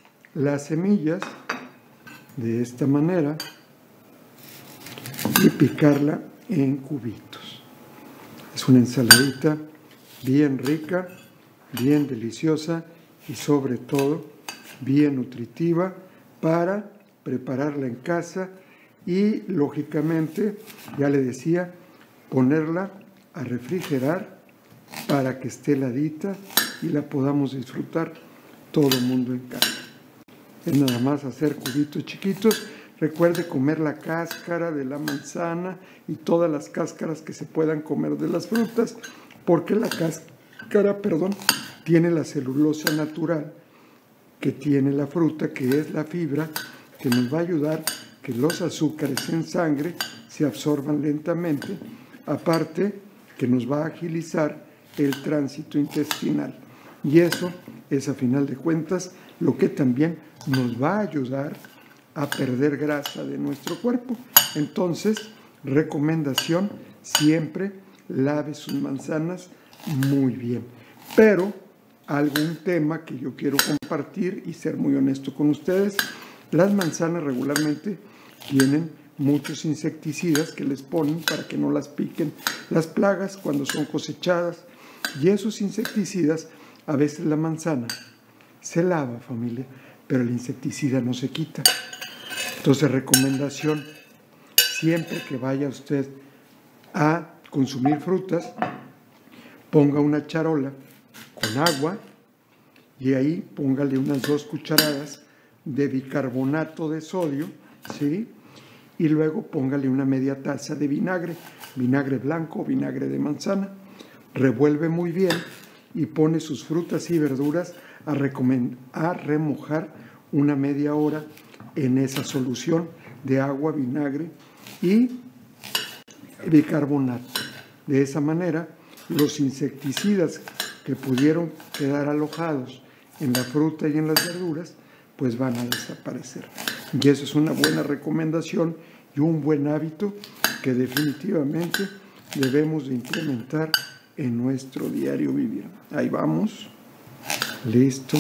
las semillas de esta manera y picarla en cubitos. Es una ensaladita bien rica, bien deliciosa y sobre todo bien nutritiva para prepararla en casa y lógicamente, ya le decía, ponerla a refrigerar para que esté heladita y la podamos disfrutar todo el mundo en casa. Es nada más hacer cubitos chiquitos. Recuerde comer la cáscara de la manzana y todas las cáscaras que se puedan comer de las frutas, porque la cáscara, perdón, tiene la celulosa natural que tiene la fruta, que es la fibra, que nos va a ayudar que los azúcares en sangre se absorban lentamente, aparte que nos va a agilizar el tránsito intestinal. Y eso es, a final de cuentas, lo que también nos va a ayudar a perder grasa de nuestro cuerpo. Entonces, recomendación, siempre lave sus manzanas muy bien. Pero algún tema que yo quiero compartir y ser muy honesto con ustedes, las manzanas regularmente tienen muchos insecticidas que les ponen para que no las piquen las plagas cuando son cosechadas, y esos insecticidas, a veces la manzana se lava, familia, pero el insecticida no se quita. Entonces, recomendación, siempre que vaya usted a consumir frutas, ponga una charola con agua y ahí póngale unas dos cucharadas de bicarbonato de sodio, ¿sí? y luego póngale una media taza de vinagre, vinagre blanco o vinagre de manzana. Revuelve muy bien y pone sus frutas y verduras a, a remojar una media hora en esa solución de agua, vinagre y bicarbonato. De esa manera, los insecticidas que pudieron quedar alojados en la fruta y en las verduras, pues van a desaparecer. Y eso es una buena recomendación y un buen hábito que definitivamente debemos de implementar en nuestro diario vivir. Ahí vamos. Listo.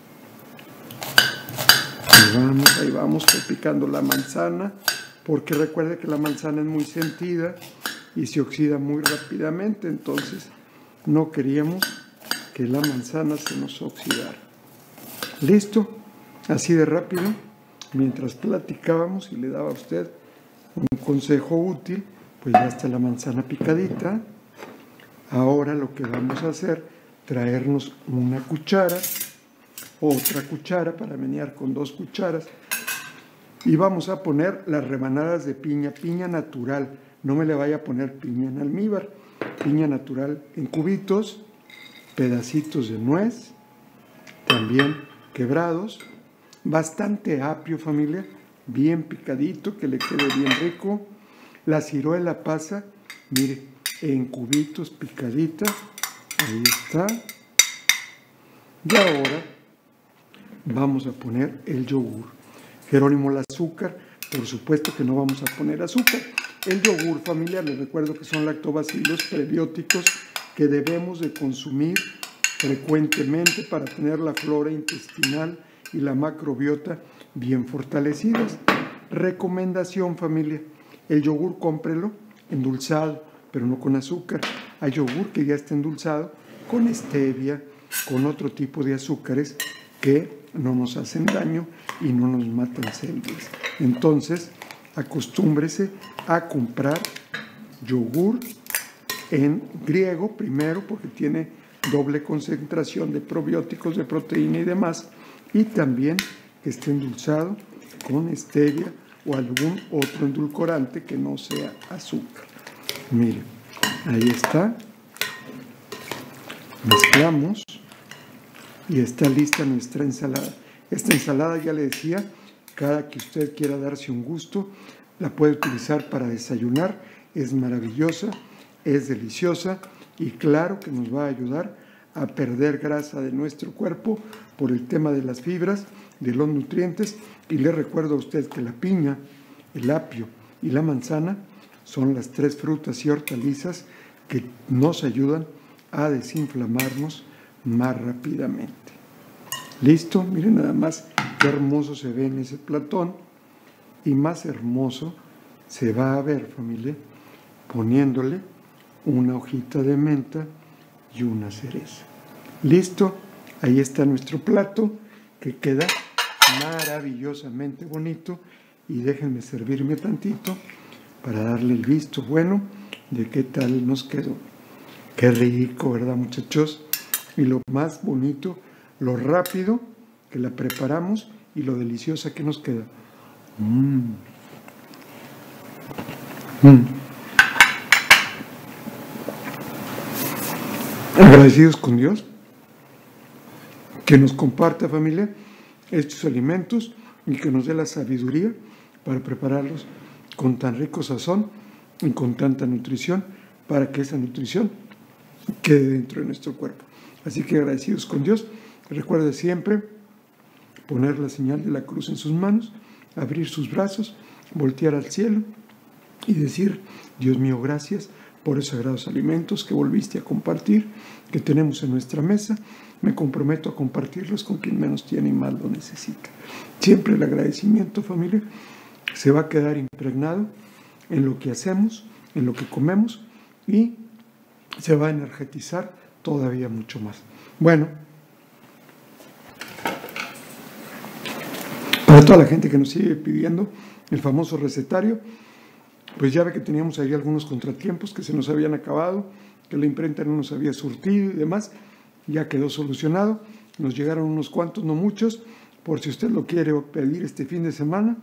Ahí vamos, ahí vamos, estoy picando la manzana, porque recuerde que la manzana es muy sentida y se oxida muy rápidamente, entonces no queríamos que la manzana se nos oxidara. Listo, así de rápido, mientras platicábamos y le daba a usted un consejo útil, pues ya está la manzana picadita. Ahora lo que vamos a hacer, traernos una cuchara, otra cuchara para menear con dos cucharas, y vamos a poner las rebanadas de piña, piña natural, no me le vaya a poner piña en almíbar, piña natural en cubitos, pedacitos de nuez, también quebrados, bastante apio, familia, bien picadito, que le quede bien rico. La ciruela pasa, mire, en cubitos picadita, ahí está. Y ahora vamos a poner el yogur. Jerónimo, el azúcar, por supuesto que no vamos a poner azúcar. El yogur, familia, les recuerdo que son lactobacilos prebióticos que debemos de consumir frecuentemente para tener la flora intestinal y la macrobiota bien fortalecidas. Recomendación, familia, el yogur cómprelo endulzado, pero no con azúcar. Hay yogur que ya está endulzado con stevia, con otro tipo de azúcares que no nos hacen daño y no nos matan células. Entonces, acostúmbrese a comprar yogur en griego primero, porque tiene doble concentración de probióticos, de proteína y demás, y también que esté endulzado con stevia o algún otro endulcorante que no sea azúcar. Miren, ahí está. Mezclamos y está lista nuestra ensalada. Esta ensalada, ya le decía, cada que usted quiera darse un gusto, la puede utilizar para desayunar. Es maravillosa, es deliciosa y claro que nos va a ayudar a perder grasa de nuestro cuerpo por el tema de las fibras, de los nutrientes. Y le recuerdo a usted que la piña, el apio y la manzana son las tres frutas y hortalizas que nos ayudan a desinflamarnos más rápidamente. Listo, miren nada más qué hermoso se ve en ese platón, y más hermoso se va a ver, familia, poniéndole una hojita de menta y una cereza. Listo, ahí está nuestro plato que queda maravillosamente bonito, y déjenme servirme tantito para darle el visto bueno de qué tal nos quedó. Qué rico, ¿verdad, muchachos? Y lo más bonito, lo rápido que la preparamos y lo deliciosa que nos queda. Mm. Mm. Agradecidos con Dios que nos comparta, familia, estos alimentos y que nos dé la sabiduría para prepararlos con tan rico sazón y con tanta nutrición, para que esa nutrición quede dentro de nuestro cuerpo. Así que agradecidos con Dios. Recuerde siempre poner la señal de la cruz en sus manos, abrir sus brazos, voltear al cielo y decir: Dios mío, gracias por esos sagrados alimentos que volviste a compartir, que tenemos en nuestra mesa. Me comprometo a compartirlos con quien menos tiene y más lo necesita. Siempre el agradecimiento, familia, se va a quedar impregnado en lo que hacemos, en lo que comemos, y se va a energetizar todavía mucho más. Bueno, para toda la gente que nos sigue pidiendo el famoso recetario, pues ya ve que teníamos ahí algunos contratiempos que se nos habían acabado, que la imprenta no nos había surtido y demás. Ya quedó solucionado, nos llegaron unos cuantos, no muchos, por si usted lo quiere pedir este fin de semana,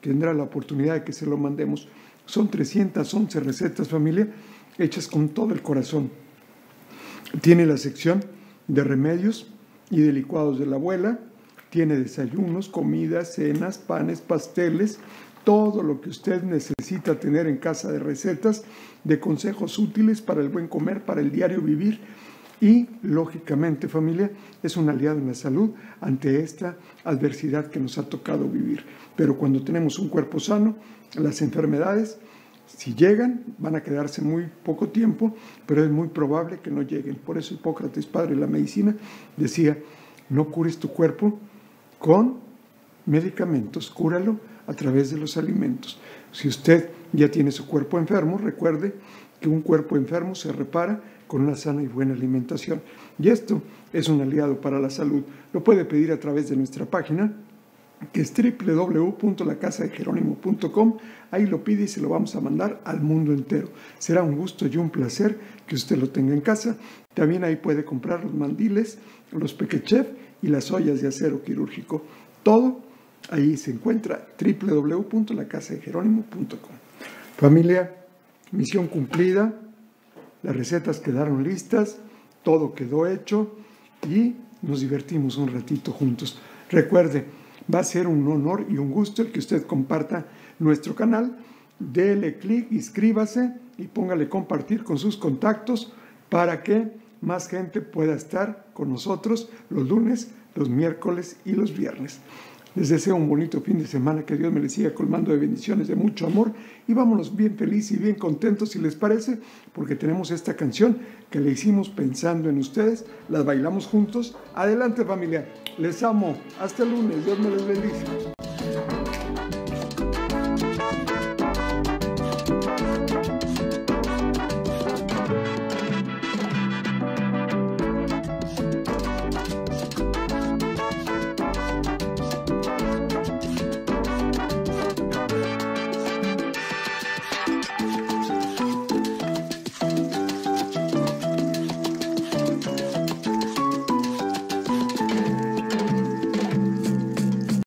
tendrá la oportunidad de que se lo mandemos. Son trescientas once recetas, familia, hechas con todo el corazón. Tiene la sección de remedios y de licuados de la abuela, tiene desayunos, comidas, cenas, panes, pasteles, todo lo que usted necesita tener en casa de recetas, de consejos útiles para el buen comer, para el diario vivir. Y, lógicamente, familia, es un aliado en la salud ante esta adversidad que nos ha tocado vivir. Pero cuando tenemos un cuerpo sano, las enfermedades, si llegan, van a quedarse muy poco tiempo, pero es muy probable que no lleguen. Por eso Hipócrates, padre de la medicina, decía, no cures tu cuerpo con medicamentos, cúralo a través de los alimentos. Si usted ya tiene su cuerpo enfermo, recuerde que un cuerpo enfermo se repara con una sana y buena alimentación. Y esto es un aliado para la salud. Lo puede pedir a través de nuestra página, que es doble u doble u doble u punto la casa de jerónimo punto com. Ahí lo pide y se lo vamos a mandar al mundo entero. Será un gusto y un placer que usted lo tenga en casa. También ahí puede comprar los mandiles, los pequechef y las ollas de acero quirúrgico. Todo ahí se encuentra, doble u doble u doble u punto la casa de jerónimo punto com. Familia, misión cumplida, las recetas quedaron listas, todo quedó hecho y nos divertimos un ratito juntos. Recuerde, va a ser un honor y un gusto el que usted comparta nuestro canal. Dele clic, inscríbase y póngale compartir con sus contactos para que más gente pueda estar con nosotros los lunes, los miércoles y los viernes. Les deseo un bonito fin de semana, que Dios me les siga colmando de bendiciones, de mucho amor, y vámonos bien felices y bien contentos, si les parece, porque tenemos esta canción que le hicimos pensando en ustedes, las bailamos juntos. Adelante, familia, les amo, hasta el lunes, Dios me les bendiga.